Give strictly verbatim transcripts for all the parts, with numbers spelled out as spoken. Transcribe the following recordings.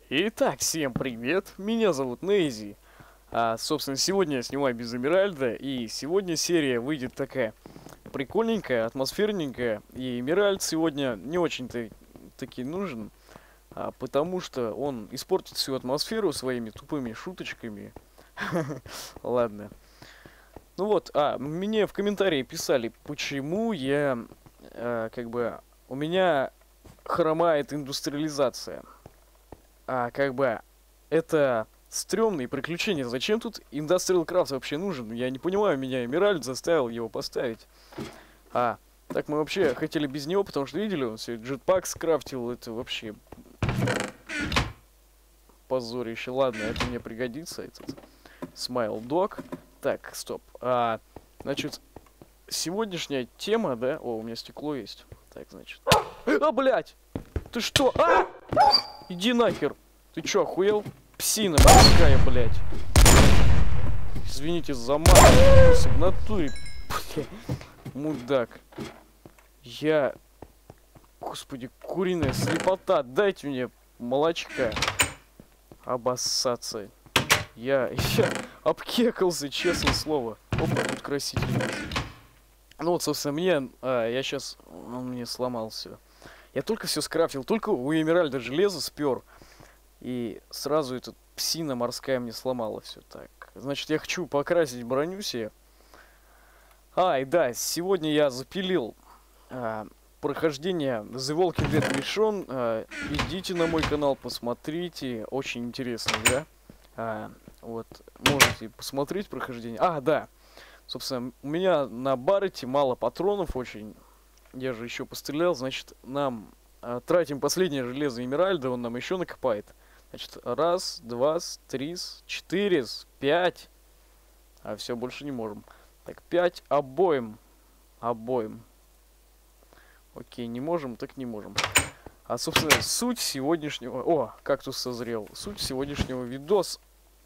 Итак, всем привет, меня зовут Нейзи. А, собственно, сегодня я снимаю без Эмеральда, и сегодня серия выйдет такая прикольненькая, атмосферненькая, и Эмеральд сегодня не очень-то таки нужен, а, потому что он испортит всю атмосферу своими тупыми шуточками. Ладно. Ну вот, а, мне в комментарии писали, почему я, а, как бы, у меня хромает индустриализация. А, как бы, это стрёмные приключения. Зачем тут Industrial Craft вообще нужен? Я не понимаю, меня Эмеральд заставил его поставить. А, так мы вообще хотели без него, потому что видели, он все джетпак скрафтил. Это вообще позорище. Ладно, это мне пригодится, этот Smile Dog. Так, стоп. А, значит, сегодняшняя тема, да? О, у меня стекло есть. Так, значит. А, блядь! Ты что? А! Иди нахер! Ты чё, охуел? Псина морская, блядь. Извините за мат. В натуре. Бля. Мудак. Я... Господи, куриная слепота. Дайте мне молочка. Обоссаться. Я... Я обкекался, честное слово. Опа, тут краситель. Ну вот, собственно, мне... А, я сейчас... Он мне сломался. Я только все скрафтил. Только у Эмеральда железо спер. И сразу эта псина морская мне сломала все. Так, значит, я хочу покрасить броню себе. А, и да, сегодня я запилил а, прохождение The Walking Dead Mission. А, идите на мой канал, посмотрите. Очень интересно, да? А, вот, можете посмотреть прохождение. А, да. Собственно, у меня на Баррете мало патронов очень. Я же еще пострелял, значит, нам а, тратим последнее железо Эмеральда, он нам еще накопает. Значит, раз, два, три, четыре, пять. А все, больше не можем. Так, пять обоим. Обоим. Окей, не можем, так не можем. А, собственно, суть сегодняшнего... О, кактус созрел. Суть сегодняшнего видоса.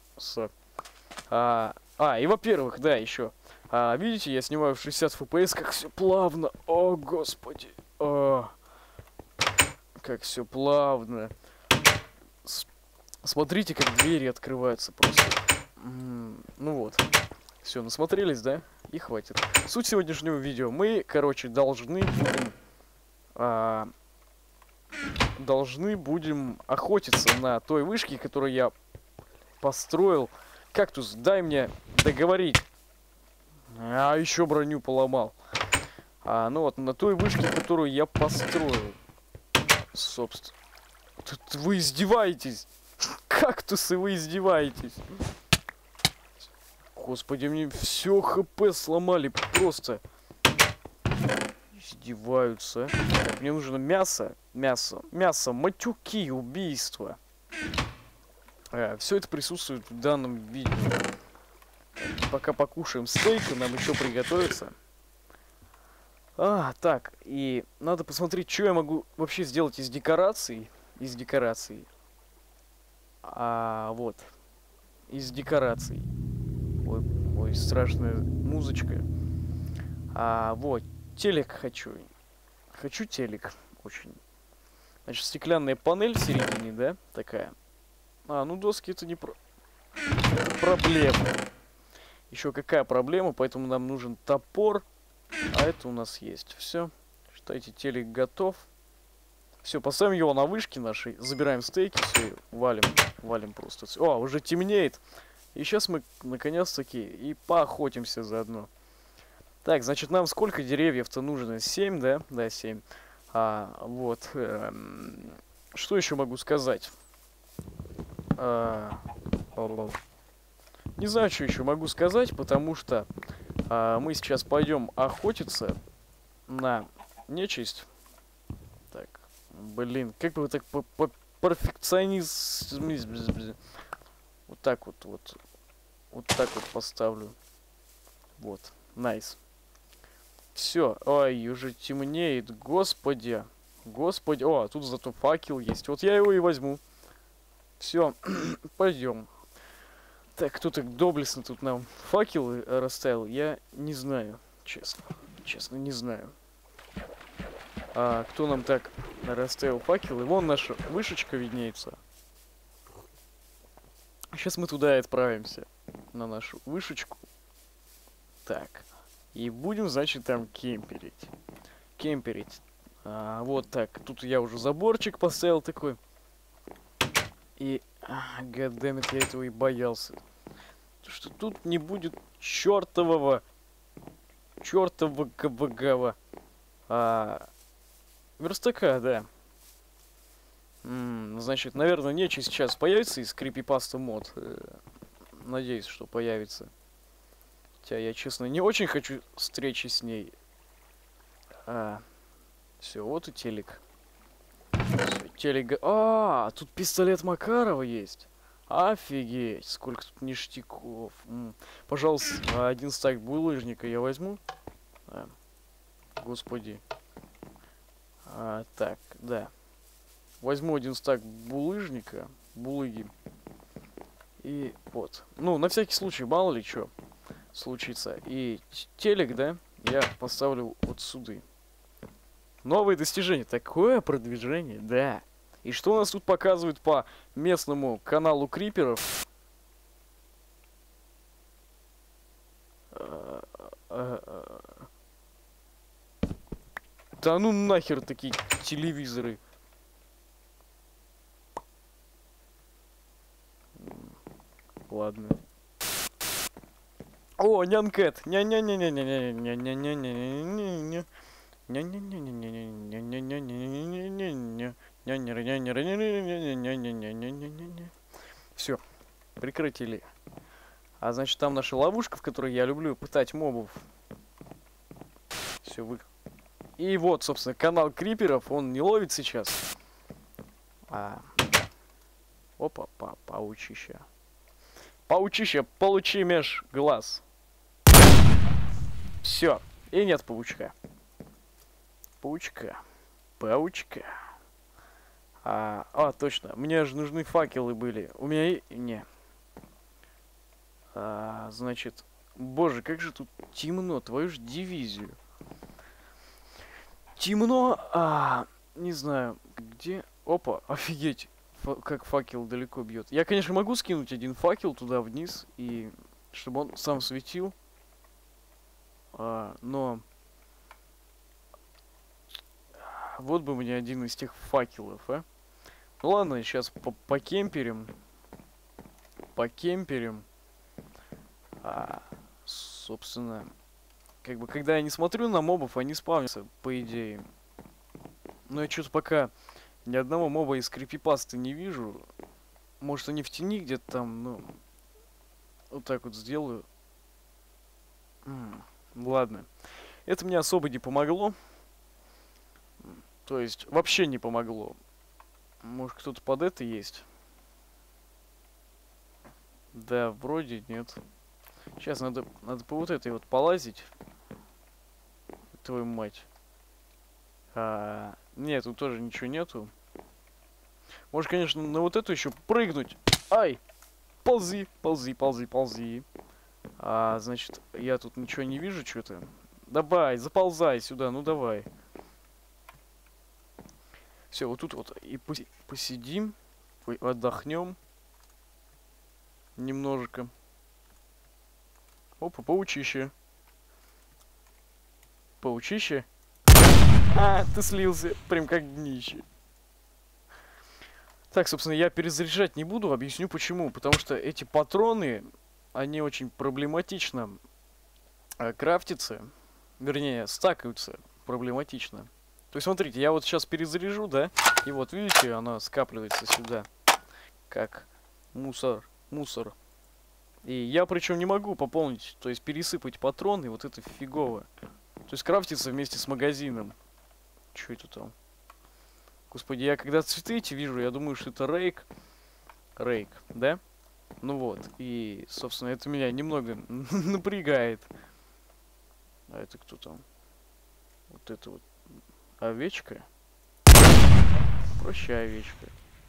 А, а и во-первых, да, еще. А, видите, я снимаю в шестьдесят эф пи эс, как все плавно. О, господи. О, как все плавно. Смотрите, как двери открываются просто. М-м, ну вот. Все, насмотрелись, да? И хватит. Суть сегодняшнего видео. Мы, короче, должны будем... А, должны будем охотиться на той вышке, которую я построил. Кактус, дай мне договорить. А, еще броню поломал. А, ну вот, на той вышке, которую я построил. Собственно. Тут вы издеваетесь. Кактусы, вы издеваетесь. Господи, мне все хп сломали просто. Издеваются. Так, мне нужно мясо. Мясо. Мясо. Матюки. Убийства. А, все это присутствует в данном видео. Так, пока покушаем стейк, нам еще приготовиться. А, так. И надо посмотреть, что я могу вообще сделать из декораций. Из декораций. А, вот. Из декораций. Ой, ой, страшная музычка. А, вот. Телек хочу. Хочу телек. Очень. Значит, стеклянная панель в середине, да? Такая. А, ну доски это не про... Это проблема. Еще какая проблема, поэтому нам нужен топор. А это у нас есть. Все. Считайте, телек готов. Все, поставим его на вышке нашей. Забираем стейки, все, валим. Валим просто. О, уже темнеет. И сейчас мы, наконец-таки, и поохотимся заодно. Так, значит, нам сколько деревьев-то нужно? семь, да? Да, семь. А, вот. Эм, что еще могу сказать? А, не знаю, что еще могу сказать, потому что а, мы сейчас пойдем охотиться на нечисть. Так, блин, как бы так по, по перфекционист... Вот так вот, вот. Вот так вот поставлю. Вот, найс. Все, ой, уже темнеет, господи. Господи, о, тут зато факел есть. Вот я его и возьму. Все, пойдем. Так, кто так доблестно тут нам факел расставил, я не знаю, честно. Честно, не знаю. А кто нам так расставил факелы? Вон наша вышечка виднеется. Сейчас мы туда и отправимся. На нашу вышечку. Так. И будем, значит, там кемперить. Кемперить. А, вот так. Тут я уже заборчик поставил такой. И... Гаддэмит, я этого и боялся. Что тут не будет чертового... Чертового ГВГва. А... Верстака, да. М-м, значит, наверное, нечисть сейчас появится из крипипаста мод. Надеюсь, что появится. Хотя я, честно, не очень хочу встречи с ней. А, все, вот и телек. Всё, телек. А, тут пистолет Макарова есть. Офигеть, сколько тут ништяков. М. Пожалуйста, один стак булыжника я возьму. А, господи. А, так, да. Возьму один стак булыжника. Булыги. И вот. Ну, на всякий случай, мало ли что случится. И телек, да, я поставлю вот сюда. Новые достижения. Такое продвижение, да. И что у нас тут показывают по местному каналу Криперов? Да ну нахер такие телевизоры. Ладно. О, нянкэт. Ня-ня-ня-ня-ня-ня-ня-ня-ня-ня-ня-ня. Все, прекратили. А значит, там наша ловушка, в которой я люблю пытать мобов. Все, вы... И вот, собственно, канал Криперов, он не ловит сейчас. А... Опа, па паучища. Паучища, получи меж глаз. Все. И нет паучка. Паучка. Паучка. А, а, точно. Мне же нужны факелы были. У меня и... Не. А, значит... Боже, как же тут темно. Твою ж дивизию. Темно. А, не знаю. Где... Опа, офигеть. Фа как факел далеко бьет. Я, конечно, могу скинуть один факел туда вниз. И... Чтобы он сам светил. А, но... Вот бы мне один из тех факелов, а. Ну ладно, сейчас покемперим. Покемперим. А, собственно, как бы, когда я не смотрю на мобов, они спавнятся, по идее. Но я что-то пока ни одного моба из крипипасты не вижу. Может, они в тени где-то там, ну... Вот так вот сделаю. М-м, ладно. Это мне особо не помогло. То есть, вообще не помогло. Может, кто-то под это есть? Да, вроде нет. Сейчас надо, надо по вот этой вот полазить. Твою мать. А, нет, тут тоже ничего нету. Может, конечно, на вот эту еще прыгнуть. Ай! Ползи, ползи, ползи, ползи. А, значит, я тут ничего не вижу, что-то. Давай, заползай сюда, ну давай. Все, вот тут вот и посидим, отдохнем немножко. Опа, паучище. Паучище? А, ты слился, прям как днище. Так, собственно, я перезаряжать не буду, объясню почему. Потому что эти патроны, они очень проблематично э, крафтятся. Вернее, стакаются проблематично. То есть, смотрите, я вот сейчас перезаряжу, да? И вот, видите, она скапливается сюда. Как мусор. Мусор. И я причем не могу пополнить, то есть пересыпать патроны, вот это фигово. То есть крафтится вместе с магазином. Что это там? Господи, я когда цветы эти вижу, я думаю, что это рейк. Рейк, да? Ну вот. И, собственно, это меня немного напрягает. А это кто там? Вот это вот. Овечка? Прощай, овечка.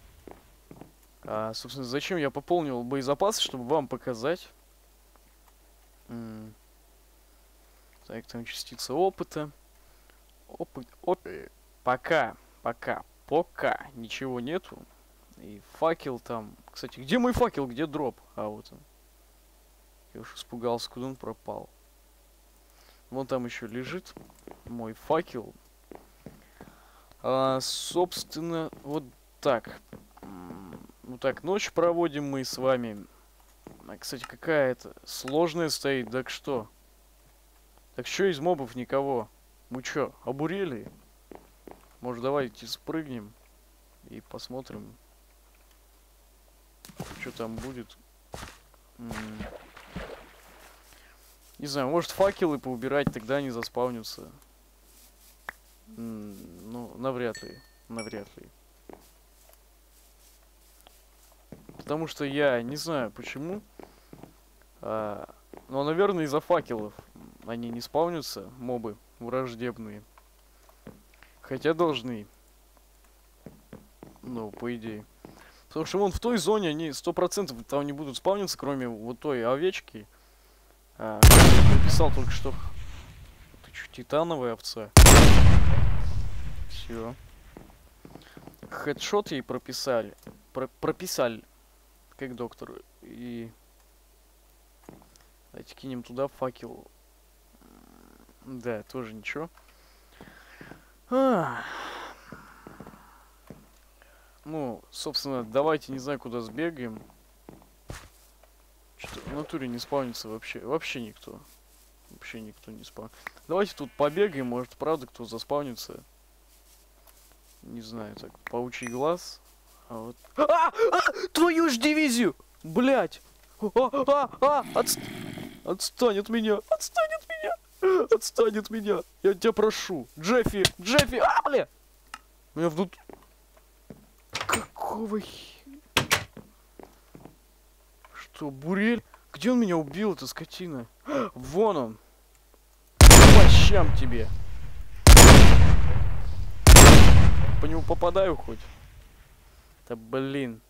А, собственно, зачем я пополнил боезапас, чтобы вам показать? М-м. Так, там частица опыта. Опыт, опыт. Пока, пока, пока ничего нету. И факел там, к Кстати, где мой факел? Где дроп? А, вот он. Я уж испугался, куда он пропал. Вон там еще лежит мой факел. А, собственно, вот так. Ну так, ночь проводим мы с вами. А, кстати, какая-то сложная стоит, так что? Так что из мобов никого? Мы чё, обурели? Может, давайте спрыгнем и посмотрим, что там будет. М -м Не знаю, может факелы поубирать, тогда они заспавнятся. М -м ну, навряд ли. Навряд ли. Потому что я не знаю почему. А, но, наверное, из-за факелов они не спавнятся, мобы враждебные. Хотя должны. Ну, по идее. Потому что вон в той зоне они сто процентов там не будут спавниться, кроме вот той овечки. А, я написал только что. Ты что, титановая овца? Все. Хедшот ей прописали. Про прописали. Как доктор. И... Давайте кинем туда факел. Да, тоже ничего. А. Ну, собственно, давайте, не знаю, куда сбегаем. Что-то в натуре не спавнится вообще. Вообще никто. Вообще никто не спавнится. Давайте тут побегаем, может, правда, кто заспавнится. Не знаю, так, паучий глаз. А вот... А! А! Твою ж дивизию! Блять! А! А! А! Отст... Отстань от меня! Отстань от меня! Отстань от меня! Я тебя прошу! Джеффи! Джеффи! А, бля! У меня внутри... Какого хи... Что, бурель? Где он меня убил, эта скотина? Вон он! По щам тебе! По нему попадаю хоть? Да блин.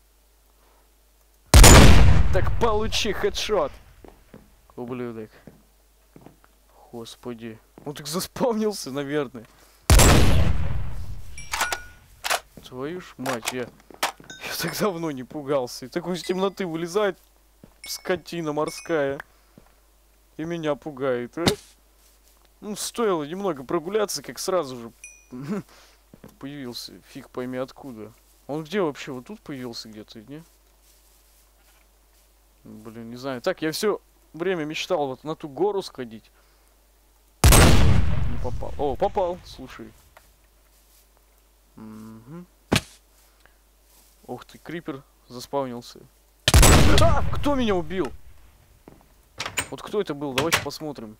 Так получи хедшот. Ублюдок. Господи. Он так заспавнился, наверное. Твою ж мать, я... Я так давно не пугался. И такой из темноты вылезает скотина морская. И меня пугает, а? Ну, стоило немного прогуляться, как сразу же появился. Фиг пойми откуда. Он где вообще? Вот тут появился где-то, не? Блин, не знаю. Так, я все время мечтал вот на ту гору сходить. Не попал. О, попал, слушай. Угу. Ух ты, крипер заспавнился. А! Кто меня убил? Вот кто это был? Давайте посмотрим.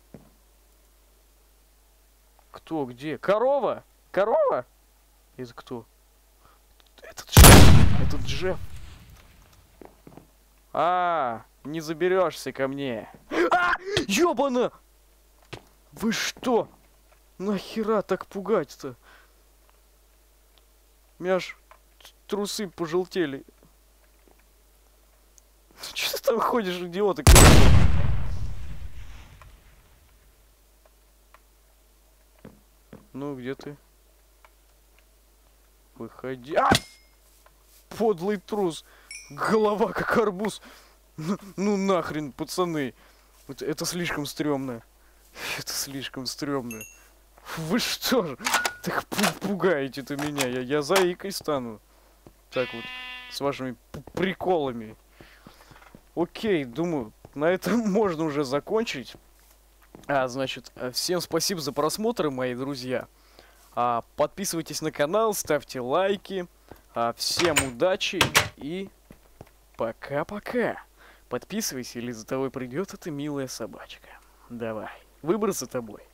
Кто, где? Корова? Корова? Это кто? Этот Джефф. Этот Джефф. А, не заберешься ко мне. А! Ёбана! Вы что? Нахера так пугать-то? У меня аж трусы пожелтели. Че ты там ходишь, идиоты? Ну, где ты? Выходи. А! Подлый трус. Голова как арбуз. Ну, ну нахрен, пацаны. Это, это слишком стрёмно. Это слишком стрёмно. Вы что же? Так пугаете-то меня. Я, я заикой стану. Так вот, с вашими приколами. Окей, думаю, на этом можно уже закончить. А, значит, всем спасибо за просмотр, мои друзья. А, подписывайтесь на канал, ставьте лайки. А, всем удачи и пока-пока. Подписывайся, или за тобой придет эта милая собачка. Давай, выбор за тобой.